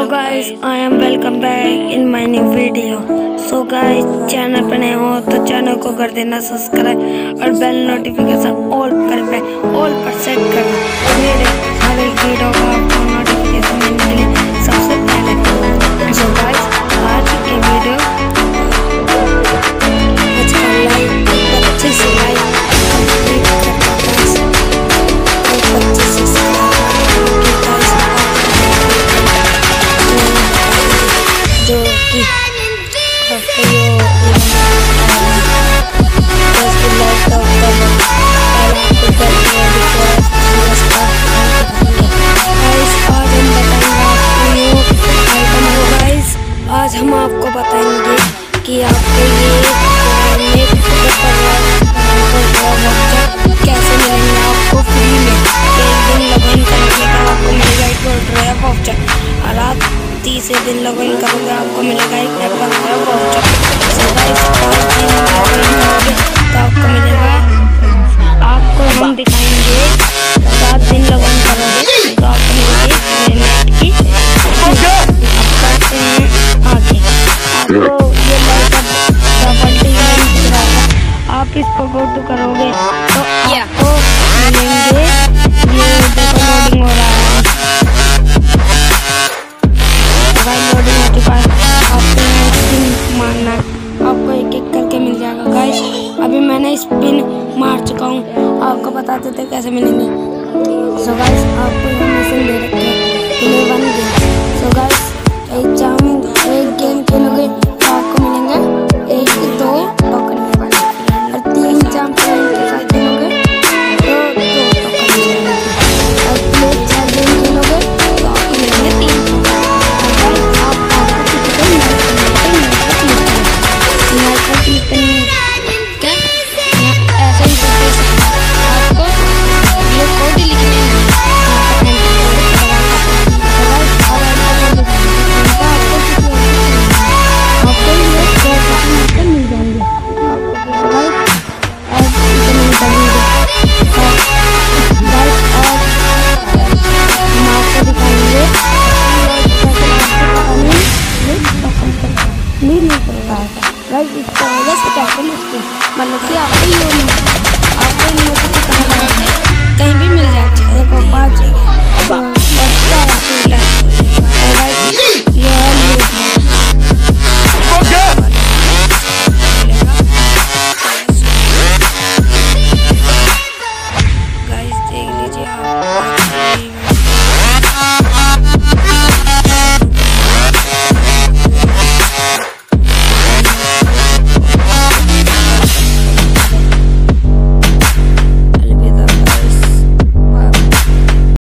Hello guys, I am welcome back in my new video. So guys, channel पर नए हो तो channel को कर देना सब्सक्राइब और बेल नोटिफिकेशन ऑल पर सेट कर दो। मेरे हर एक वीडियो का आपको नोटिफिकेशन मिलने के लिए सबसे पहले। सो गाइस, आज की वीडियो अच्छे से लाइक आज हम आपको बताएंगे कि आपके लिए कैसे मिलेंगे आपको फ्री में। एक दिन लॉगिन करेंगे तो आपको मिलेगा एक $12 वाउचर और आप 30 दिन लॉगिन करोगे आपको मिलेगा एक $15 वाउचर। तो आपको मिलेगा, आपको हम दिखाएंगे 7 दिन लॉगिन करोगे तो आपको मिलेगी नेट की। अब करते हैं आगे। आपको ये आप इस पर गो टू करोगे तो आपको मिलेंगे, ये देखो लोडिंग हो रहा है, लोडिंग हो चुका है। आपको स्पिन मारना है, आपको एक एक करके मिल जाएगा गाइस। अभी मैंने स्पिन मार चुका हूँ, आपको बताते थे कैसे मिलेंगे। सो गाइस, आपको ये मशीन दे रखे हैं 11 गेम। सो गाइस, एक गेम खेलोगे